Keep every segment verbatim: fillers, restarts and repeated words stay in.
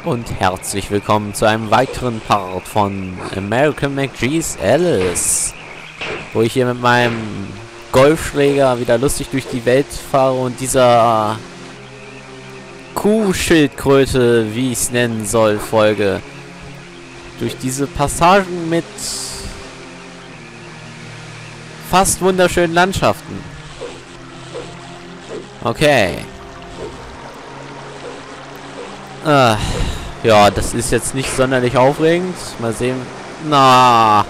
Und herzlich willkommen zu einem weiteren Part von American McGee's Alice, wo ich hier mit meinem Golfschläger wieder lustig durch die Welt fahre und dieser Kuhschildkröte, wie ich es nennen soll, folge. Durch diese Passagen mit fast wunderschönen Landschaften. Okay. Ah, ja, das ist jetzt nicht sonderlich aufregend. Mal sehen. Na.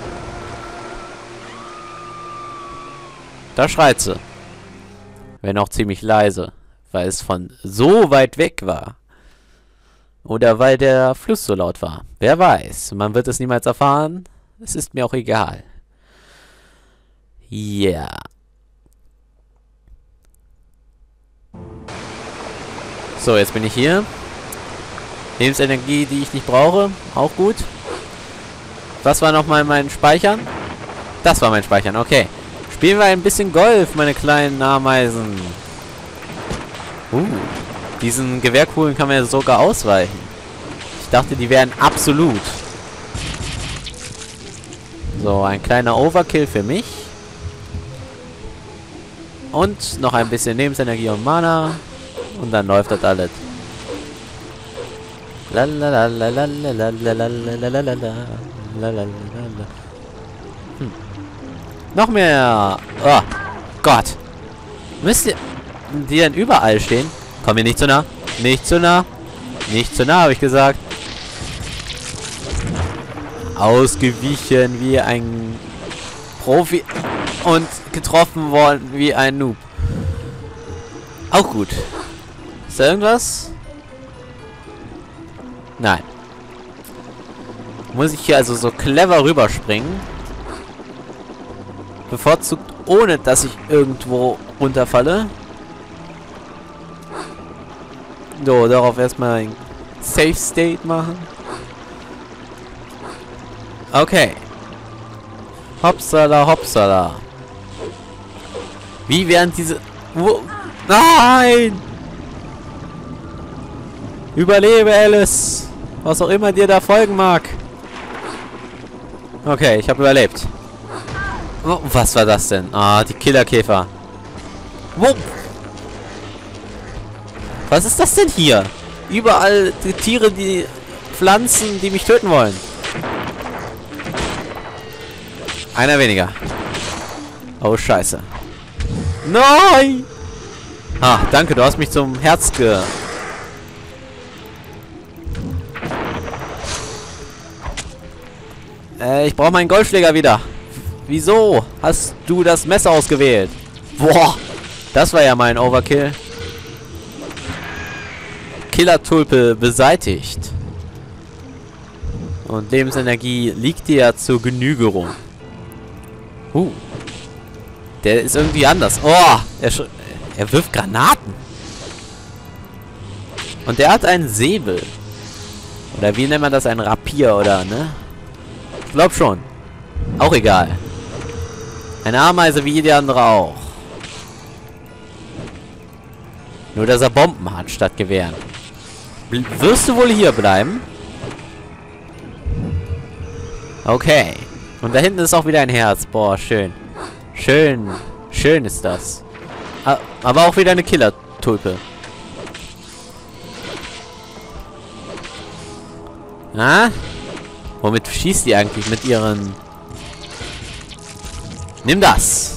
Da schreit sie. Wenn auch ziemlich leise. Weil es von so weit weg war. Oder weil der Fluss so laut war. Wer weiß. Man wird es niemals erfahren. Es ist mir auch egal. Ja. Yeah. So, jetzt bin ich hier. Lebensenergie, die ich nicht brauche. Auch gut. Was war nochmal mein Speichern? Das war mein Speichern, okay. Spielen wir ein bisschen Golf, meine kleinen Ameisen. Uh, diesen Gewehrkugeln kann man ja sogar ausweichen. Ich dachte, die wären absolut. So, ein kleiner Overkill für mich. Und noch ein bisschen Lebensenergie und Mana. Und dann läuft das alles. Hm. Noch mehr. Oh Gott. Müsst ihr die denn überall stehen? Komm mir nicht zu nah. Nicht zu nah. Nicht zu nah, habe ich gesagt. Ausgewichen wie ein Profi. Und getroffen worden wie ein Noob. Auch gut. Ist da irgendwas? Nein. Muss ich hier also so clever rüberspringen? Bevorzugt, ohne dass ich irgendwo runterfalle. So, darauf erstmal ein Safe State machen. Okay. Hopsala, hopsala. Wie werden diese... Wo? Nein! Überlebe, Alice! Was auch immer dir da folgen mag. Okay, ich habe überlebt. Oh, was war das denn? Ah, die Killerkäfer. Wo? Was ist das denn hier? Überall die Tiere, die Pflanzen, die mich töten wollen. Einer weniger. Oh, scheiße. Nein! Ah, danke, du hast mich zum Herz ge... Äh, ich brauche meinen Golfschläger wieder. Wieso hast du das Messer ausgewählt? Boah, das war ja mein Overkill. Killertulpe beseitigt. Und Lebensenergie liegt dir ja zur Genüge rum. Uh. Der ist irgendwie anders. Oh, er, er wirft Granaten. Und der hat einen Säbel. Oder wie nennt man das? Ein Rapier, oder, ne? Ich glaub schon. Auch egal. Eine Ameise wie jede andere auch. Nur, dass er Bomben hat statt Gewehren. Bl- wirst du wohl hier bleiben? Okay. Und da hinten ist auch wieder ein Herz. Boah, schön. Schön. Schön ist das. Aber auch wieder eine Killer-Tulpe. Ah? Womit schießt die eigentlich? Mit ihren... Nimm das!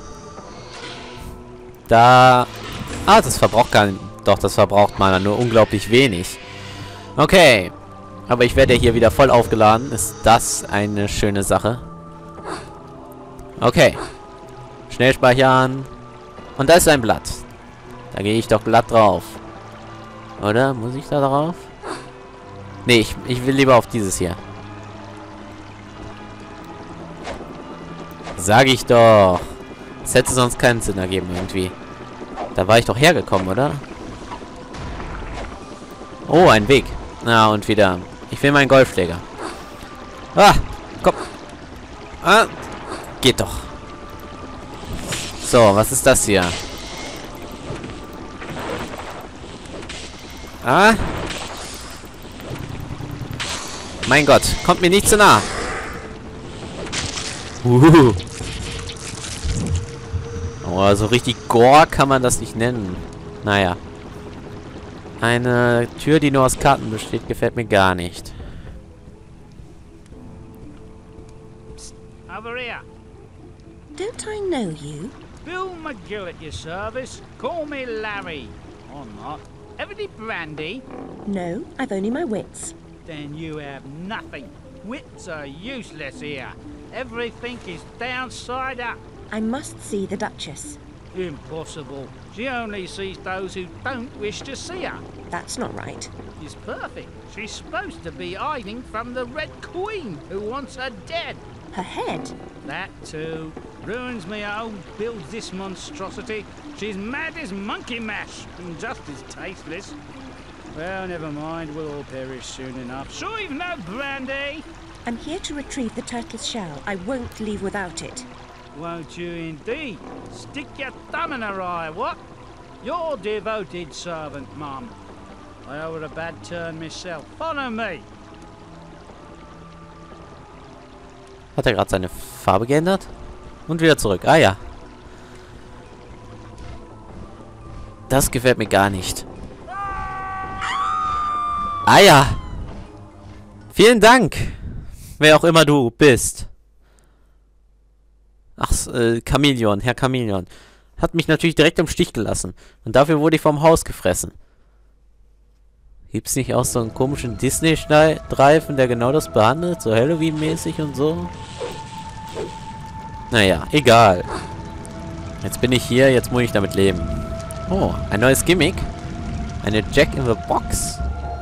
Da... Ah, das verbraucht gar nicht... Doch, das verbraucht Mana, nur unglaublich wenig. Okay. Aber ich werde ja hier wieder voll aufgeladen. Ist das eine schöne Sache? Okay. Schnell speichern. Und da ist ein Blatt. Da gehe ich doch glatt drauf. Oder? Muss ich da drauf? Nee, ich, ich will lieber auf dieses hier. Sag ich doch. Das hätte sonst keinen Sinn ergeben irgendwie. Da war ich doch hergekommen, oder? Oh, ein Weg. Na, und wieder. Ich will meinen Golfschläger. Ah, komm. Ah, geht doch. So, was ist das hier? Ah. Mein Gott, kommt mir nicht zu nah. Uhuhu. Oh, so richtig Gore kann man das nicht nennen. Naja. Eine Tür, die nur aus Karten besteht, gefällt mir gar nicht. Over here. Don't I know you? Bill McGill at your service. Call me Larry. Or not. Ever any brandy? No, I've only my wits. Then you have nothing. Wits are useless here. Everything is downside up. I must see the Duchess. Impossible. She only sees those who don't wish to see her. That's not right. She's perfect. She's supposed to be hiding from the Red Queen, who wants her dead. Her head? That too. Ruins me home, builds this monstrosity. She's mad as monkey mash, and just as tasteless. Well, never mind, we'll all perish soon enough. Sure you've no brandy? I'm here to retrieve the turtle's shell. I won't leave without it. Won't you indeed? Stick your thumb in her eye, what? Your devoted servant, Mum. I owe her a bad turn myself. Follow me. Hat er gerade seine Farbe geändert? Und wieder zurück. Ah ja. Das gefällt mir gar nicht. Ah ja. Vielen Dank. Wer auch immer du bist. Ach, äh, Chamäleon, Herr Chamäleon. Hat mich natürlich direkt im Stich gelassen. Und dafür wurde ich vom Haus gefressen. Gibt's nicht auch so einen komischen Disney-Streifen, der genau das behandelt? So Halloween-mäßig und so? Naja, egal. Jetzt bin ich hier, jetzt muss ich damit leben. Oh, ein neues Gimmick. Eine Jack in the Box.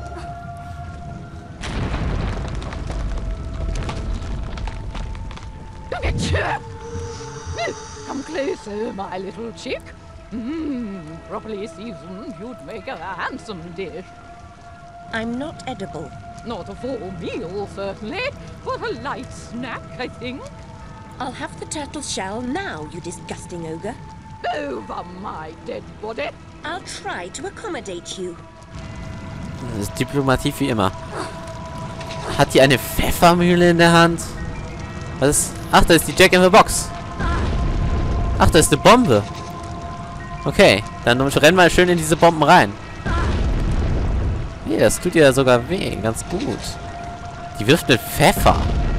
Come closer, my little chick. Mmm, properly seasoned, you'd make a handsome dish. I'm not edible. Not a full meal, certainly, but a light snack, I think. I'll have the turtle's shell now, you disgusting ogre. Over my dead body. I'll try to accommodate you. Das ist Diplomatie wie immer. Hat die eine Pfeffermühle in der Hand? Was ist? Ach, da ist die Jack in the Box. Ach, da ist eine Bombe. Okay, dann renn mal schön in diese Bomben rein. Hey, das tut ja sogar weh. Ganz gut. Die wirft mit Pfeffer.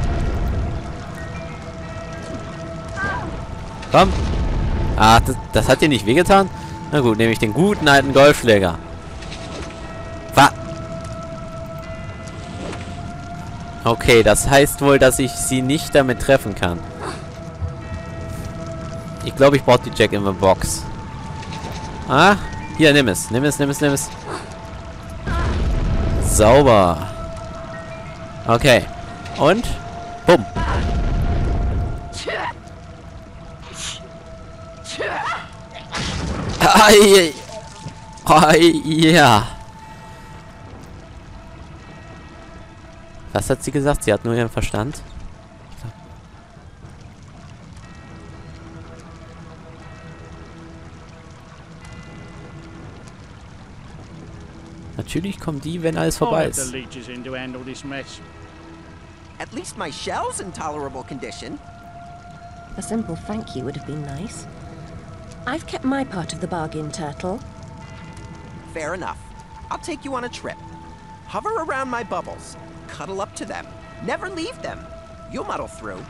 Komm. Ach, das, das hat dir nicht wehgetan? Na gut, nehme ich den guten alten Golfschläger. Was? Okay, das heißt wohl, dass ich sie nicht damit treffen kann. Ich glaube, ich brauche die Jack in the Box. Ah, hier, nimm es. Nimm es, nimm es, nimm es. Sauber. Okay. Und? Bumm. Ai, ai, ja. Was hat sie gesagt? Sie hat nur ihren Verstand. Natürlich kommen die, wenn alles vorbei ist. At least my shell's in tolerable condition. A simple thank you would have been nice. I've kept my part of the bargain, Turtle. Fair enough. I'll take you on a trip. Hover around my bubbles. Cuddle up to them. Never leave them. You'll muddle through.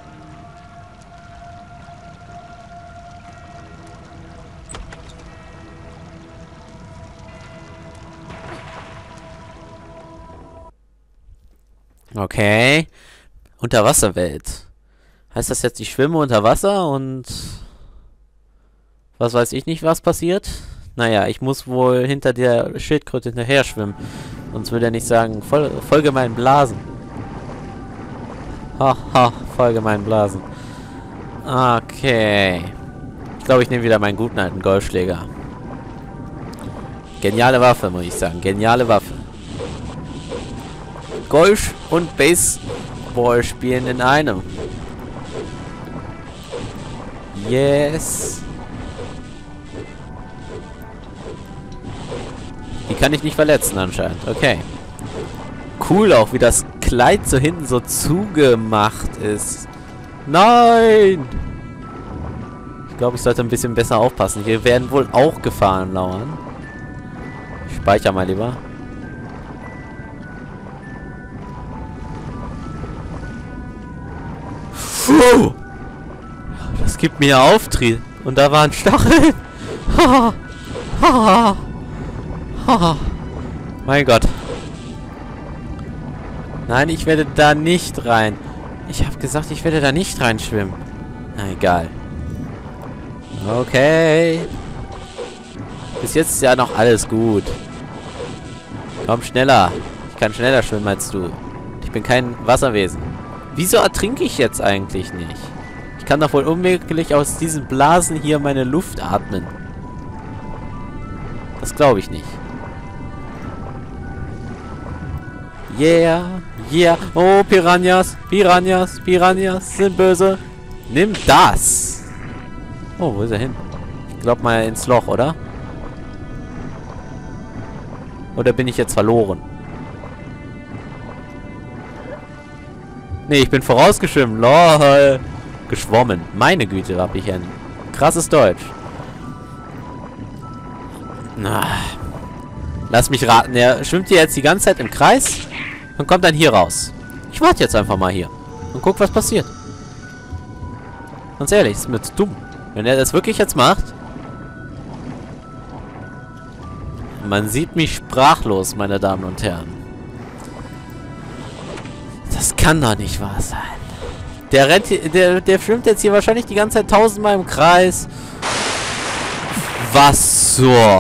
Okay. Unterwasserwelt. Heißt das jetzt, ich schwimme unter Wasser und was weiß ich nicht, was passiert? Naja, ich muss wohl hinter der Schildkröte hinterher schwimmen. Sonst würde er nicht sagen, Fol folge meinen Blasen. Haha, ha, folge meinen Blasen. Okay. Ich glaube, ich nehme wieder meinen guten alten Golfschläger. Geniale Waffe, muss ich sagen. Geniale Waffe. Golf und Baseball spielen in einem. Yes. Die kann ich nicht verletzen anscheinend. Okay. Cool auch, wie das Kleid so hinten so zugemacht ist. Nein! Ich glaube, ich sollte ein bisschen besser aufpassen. Hier werden wohl auch Gefahren lauern. Ich speichere mal lieber. Puh. Das gibt mir Auftrieb. Und da waren Stacheln. Mein Gott. Nein, ich werde da nicht rein. Ich habe gesagt, ich werde da nicht reinschwimmen. Na, egal. Okay. Bis jetzt ist ja noch alles gut. Komm, schneller. Ich kann schneller schwimmen als du. Ich bin kein Wasserwesen. Wieso ertrinke ich jetzt eigentlich nicht? Ich kann doch wohl unmöglich aus diesen Blasen hier meine Luft atmen. Das glaube ich nicht. Yeah, yeah. Oh, Piranhas, Piranhas, Piranhas sind böse. Nimm das. Oh, wo ist er hin? Ich glaube mal ins Loch, oder? Oder bin ich jetzt verloren? Nee, ich bin vorausgeschwommen. Lol. Geschwommen. Meine Güte, hab ich ein krasses Deutsch. Na. Lass mich raten. Er schwimmt hier jetzt die ganze Zeit im Kreis und kommt dann hier raus. Ich warte jetzt einfach mal hier und guck, was passiert. Ganz ehrlich, ist mir zu dumm. Wenn er das wirklich jetzt macht. Man sieht mich sprachlos, meine Damen und Herren. Das kann doch nicht wahr sein. Der rennt hier, der, der schwimmt jetzt hier wahrscheinlich die ganze Zeit tausendmal im Kreis. Was so?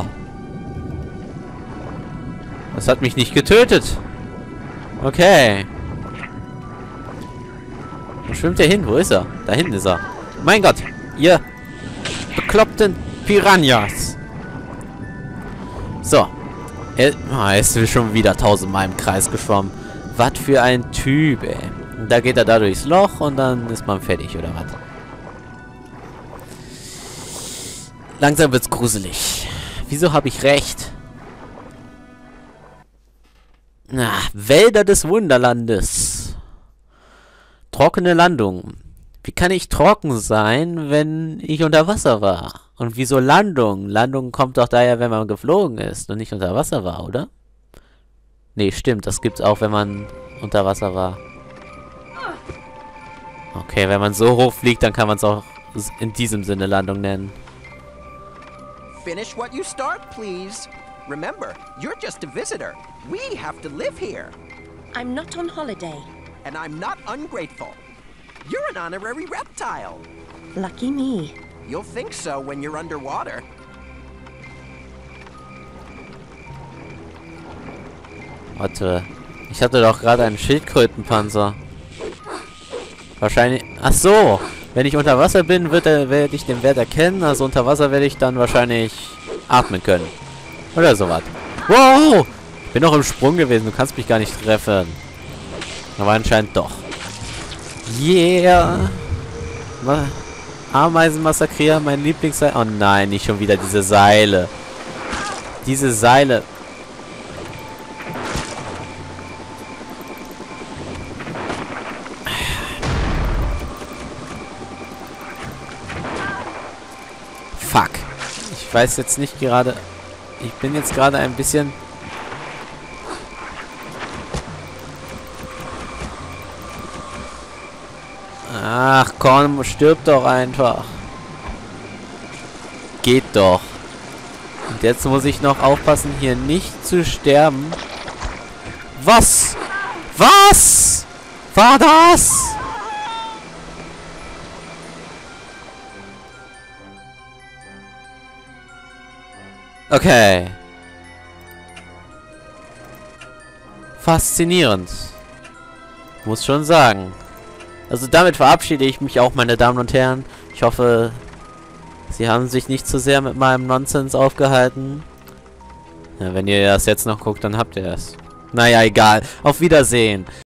Das hat mich nicht getötet. Okay. Wo schwimmt er hin? Wo ist er? Da hinten ist er. Mein Gott. Ihr bekloppten Piranhas. So. Er, oh, er ist schon wieder tausendmal im Kreis geschwommen. Was für ein Typ, ey. Da geht er da durchs Loch und dann ist man fertig, oder was? Langsam wird's gruselig. Wieso habe ich recht? Na, Wälder des Wunderlandes. Trockene Landung. Wie kann ich trocken sein, wenn ich unter Wasser war? Und wieso Landung? Landung kommt doch daher, wenn man geflogen ist und nicht unter Wasser war, oder? Nee, stimmt. Das gibt's auch, wenn man unter Wasser war. Okay, wenn man so hoch fliegt, dann kann man es auch in diesem Sinne Landung nennen. Finish what you start, please. Remember, you're just a visitor. We have to live here. I'm not on holiday. And I'm not ungrateful. You're an honorary reptile. Lucky me. You'll think so when you're underwater. Warte. Ich hatte doch gerade einen Schildkrötenpanzer. Wahrscheinlich... Ach so. Wenn ich unter Wasser bin, wird er, werde ich den Wert erkennen. Also unter Wasser werde ich dann wahrscheinlich atmen können. Oder sowas. Wow! Ich bin noch im Sprung gewesen. Du kannst mich gar nicht treffen. Aber anscheinend doch. Yeah! Ameisen massakrieren, mein Lieblingsseil. Oh nein, nicht schon wieder diese Seile. Diese Seile. Fuck. Ich weiß jetzt nicht gerade... Ich bin jetzt gerade ein bisschen... Ach komm, stirb doch einfach. Geht doch. Und jetzt muss ich noch aufpassen, hier nicht zu sterben. Was? Was? War das? Okay. Faszinierend. Muss schon sagen. Also damit verabschiede ich mich auch, meine Damen und Herren. Ich hoffe, Sie haben sich nicht zu sehr mit meinem Nonsens aufgehalten. Ja, wenn ihr das jetzt noch guckt, dann habt ihr es. Naja, egal. Auf Wiedersehen.